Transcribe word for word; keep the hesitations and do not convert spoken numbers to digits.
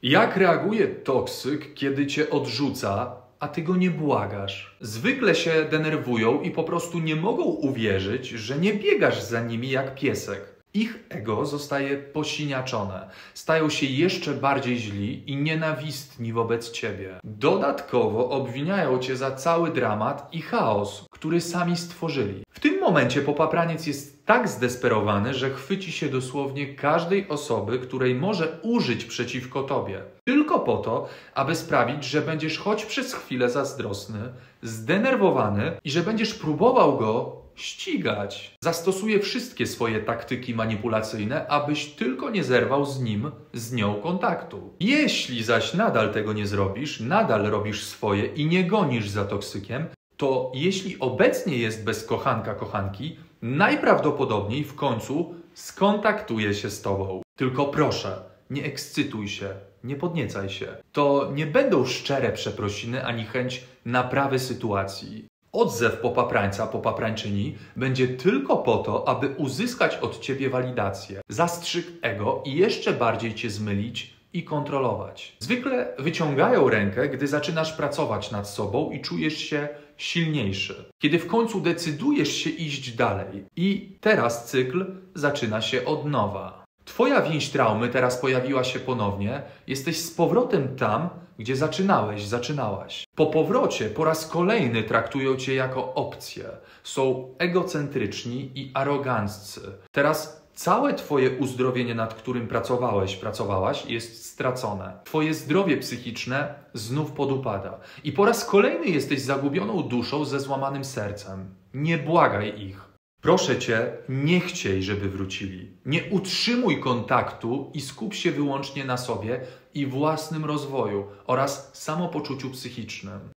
Jak reaguje toksyk, kiedy cię odrzuca, a ty go nie błagasz? Zwykle się denerwują i po prostu nie mogą uwierzyć, że nie biegasz za nimi jak piesek. Ich ego zostaje posiniaczone, stają się jeszcze bardziej źli i nienawistni wobec ciebie. Dodatkowo obwiniają cię za cały dramat i chaos, który sami stworzyli. W tym momencie popapraniec jest tak zdesperowany, że chwyci się dosłownie każdej osoby, której może użyć przeciwko tobie. Tylko po to, aby sprawić, że będziesz choć przez chwilę zazdrosny, zdenerwowany i że będziesz próbował go ścigać. Zastosuje wszystkie swoje taktyki manipulacyjne, abyś tylko nie zerwał z nim, z nią kontaktu. Jeśli zaś nadal tego nie zrobisz, nadal robisz swoje i nie gonisz za toksykiem, to jeśli obecnie jest bez kochanka, kochanki, najprawdopodobniej w końcu skontaktuje się z tobą. Tylko proszę, nie ekscytuj się, nie podniecaj się. To nie będą szczere przeprosiny ani chęć naprawy sytuacji. Odzew popaprańca, popaprańczyni będzie tylko po to, aby uzyskać od ciebie walidację, zastrzyk ego i jeszcze bardziej cię zmylić i kontrolować. Zwykle wyciągają rękę, gdy zaczynasz pracować nad sobą i czujesz się silniejszy. Kiedy w końcu decydujesz się iść dalej. I teraz cykl zaczyna się od nowa. Twoja więź traumy teraz pojawiła się ponownie. Jesteś z powrotem tam, gdzie zaczynałeś, zaczynałaś. Po powrocie po raz kolejny traktują cię jako opcję. Są egocentryczni i aroganccy. Teraz całe twoje uzdrowienie, nad którym pracowałeś, pracowałaś, jest stracone. Twoje zdrowie psychiczne znów podupada. I po raz kolejny jesteś zagubioną duszą ze złamanym sercem. Nie błagaj ich. Proszę cię, nie chciej, żeby wrócili. Nie utrzymuj kontaktu i skup się wyłącznie na sobie i własnym rozwoju oraz samopoczuciu psychicznym.